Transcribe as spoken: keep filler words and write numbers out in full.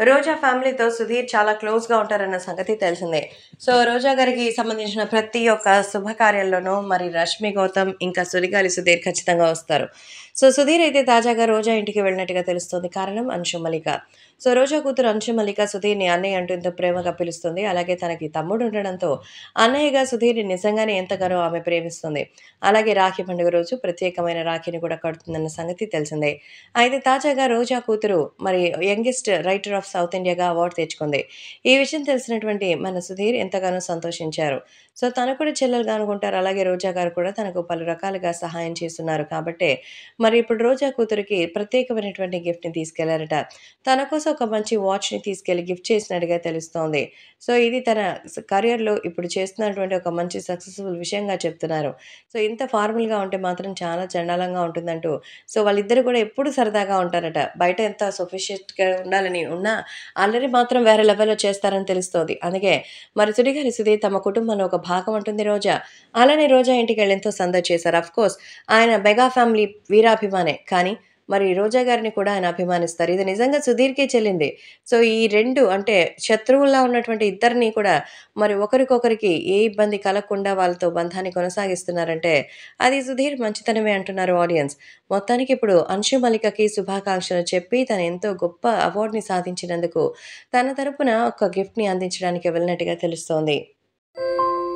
రోజా ఫ్యామిలీతో సుధీర్ చాలా క్లోజ్‌గా ఉంటారన్న సంగతి తెలిసిందే. సో, రోజా గారికి సంబంధించిన ప్రతి ఒక్క శుభకార్యాల్లోనూ మరి రష్మి గౌతమ్, ఇంకా సుడిగాలి సుధీర్ ఖచ్చితంగా వస్తారు. సో, సుధీర్ అయితే తాజాగా రోజా ఇంటికి వెళ్ళినట్టుగా తెలుస్తోంది. కారణం అంశు మల్లిక. సో, రోజా కూతురు అంశు మల్లిక సుధీర్‌ని అన్నయ్య అంటూ ఎంతో ప్రేమగా పిలుస్తుంది. అలాగే తనకి తమ్ముడు ఉండడంతో అన్నయ్యగా సుధీర్‌ని నిజంగానే ఎంతగానో ఆమె ప్రేమిస్తుంది. అలాగే రాఖీ పండుగ రోజు ప్రత్యేకమైన రాఖీని కూడా కడుతుందన్న సంగతి తెలిసిందే. అయితే తాజాగా రోజా కూతురు మరి యంగెస్ట్ రైటర్ ఆఫ్ సౌత్ ఇండియాగా అవార్డు తెచ్చుకుంది. ఈ విషయం తెలిసినటువంటి మన సుధీర్ ఎంతగానో సంతోషించారు. సో, తను కూడా చెల్లెలుగా అనుకుంటారు. అలాగే రోజా గారు కూడా తనకు పలు రకాలుగా సహాయం చేస్తున్నారు కాబట్టే, మరి ఇప్పుడు రోజా కూతురికి ప్రత్యేకమైనటువంటి గిఫ్ట్‌ని తీసుకెళ్లారట. తన కోసం ఒక మంచి వాచ్‌ని తీసుకెళ్ళి గిఫ్ట్ చేసినట్టుగా తెలుస్తోంది. సో, ఇది తన స్ కెరియర్‌లో ఇప్పుడు చేస్తున్నటువంటి ఒక మంచి సక్సెస్‌ఫుల్ విషయంగా చెప్తున్నారు. సో, ఇంత ఫార్మల్‌గా ఉంటే మాత్రం చాలా చండాలంగా ఉంటుందంటూ సో, వాళ్ళిద్దరు కూడా ఎప్పుడు సరదాగా ఉంటారట. బయట ఎంత సొఫిస్టికేట్‌గా ఉండాలని ఉన్నా, అల్లరి మాత్రం వేరే లెవెల్‌లో చేస్తారని తెలుస్తోంది. అందుకే మరి 'సుడిగాలి సుధీర్' తమ కుటుంబంలో ఒక భాగం అంటుంది రోజా. అలానే రోజా ఇంటికెళ్ళి ఎంతో సందడి చేశారు. అఫ్‌కోర్స్ ఆయన మెగా ఫ్యామిలీ వీరాభిమానే. కానీ మరి రోజా గారిని కూడా ఆయన అభిమానిస్తారు. ఇది నిజంగా సుధీర్‌కే చెల్లింది. సో, ఈ రెండు అంటే శత్రువుల్లా ఉన్నటువంటి ఇద్దరిని కూడా మరి ఒకరికొకరికి ఏ ఇబ్బంది కలగకుండా వాళ్ళతో బంధాన్ని కొనసాగిస్తున్నారంటే, అది సుధీర్ మంచితనమే అంటున్నారు ఆడియన్స్. మొత్తానికి ఇప్పుడు అంశు మల్లికకి శుభాకాంక్షలు చెప్పి తను ఎంతో గొప్ప అవార్డ్‌ని సాధించినందుకు తన తరపున ఒక గిఫ్ట్‌ని అందించడానికి వెళ్ళినట్టుగా తెలుస్తోంది.